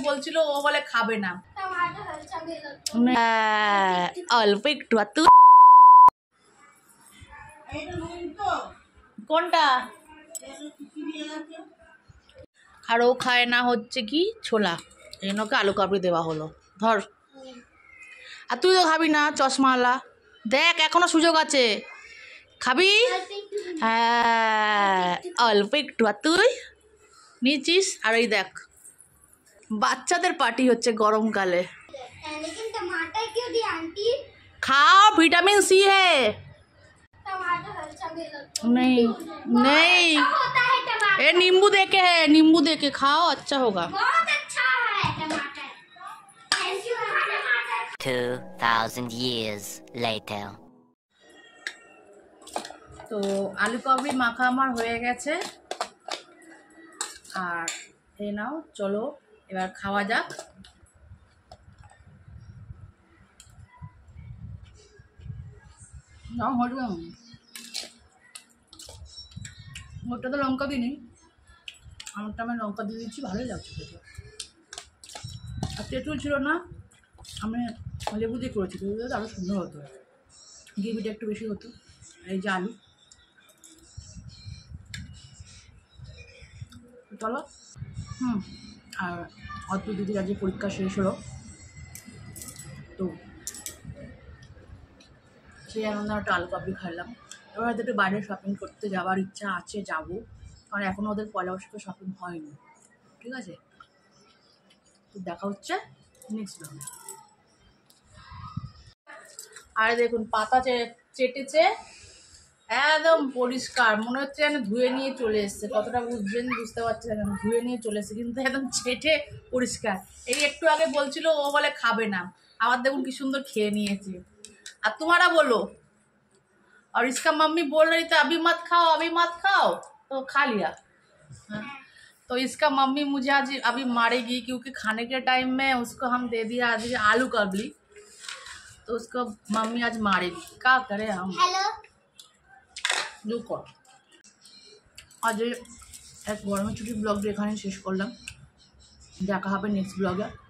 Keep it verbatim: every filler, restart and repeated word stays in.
বলছিল, ও বলে খাবে না। অল্প একটু কোনটা আর ও খায় না হচ্ছে কি ছোলা, এই ওকে আলু কাবড়ি দেওয়া হলো। ধর, আর তুই তো খাবি না চশমাওয়ালা, দেখ এখনো সুযোগ আছে, খাবি? হ্যাঁ অল্প একটু, আর তুই নিচিস। আর এই দেখ বাচ্চাদের পার্টি হচ্ছে গরমকালে। খাও, ভিটাमिन सी है। नहीं नहीं, ये नींबू दे के है, नींबू दे के खाओ, अच्छा होगा। two thousand years later. তো আলু কাবড়ি মাখা আমার হয়ে গেছে, আর এই নাও চলো এবার খাওয়া যাক। নাও হলুম, ওটা তো লঙ্কা দিই, আমারটা আমি লঙ্কা দিয়ে দিচ্ছি, ভালোই লাগছে খেতে। আর তেঁতুল ছিল না, আমি লেবু দিয়ে করেছি, লেবু দিয়ে আরও সুন্দর হতো, গ্রেভিটা একটু বেশি হতো। এই যে আলু, চলো। হুম, আর অদ্ভুত দিদির আজকে পরীক্ষা শেষ হলো, তো সেই আনন্দে একটা আলু কাবড়ি খাইলাম। এবার হয়তো একটু বাইরে শপিং করতে যাওয়ার ইচ্ছা আছে, যাবো, কারণ এখনও ওদের পয়লা বৈশাখে শপিং হয়নি। ঠিক আছে, তো দেখা হচ্ছে নেক্সট ব্লগে। আর দেখুন পাতা চেটেছে, একদম পরিষ্কার, মনে হচ্ছে যেন ধুয়ে নিয়ে চলে এসছে। কতটা বুঝবেন বুঝতে পারছি না, ধুয়ে নিয়ে চলে এসছে, কিন্তু একদম চেটে পরিষ্কার। এই একটু আগে বলছিল ও বলে খাবে না, আবার দেখুন কি সুন্দর খেয়ে নিয়েছে। আর तुम्हारा बोलो, और इसका मम्मी बोल रही थी अभी मत खाओ अभी मत खाओ, तो खा लिया। तो इसका मम्मी मुझे आज अभी मारेगी, क्योंकि खाने के टाइम में उसको हम दे दिया आज आलू काबली, तो उसको मम्मी आज मारेगी। क्या करें हम। हेलो आज एक गरमेर छुट्टिर ब्लग एखाने शेष करलाम, देखा होबे नेक्स्ट ब्लगे।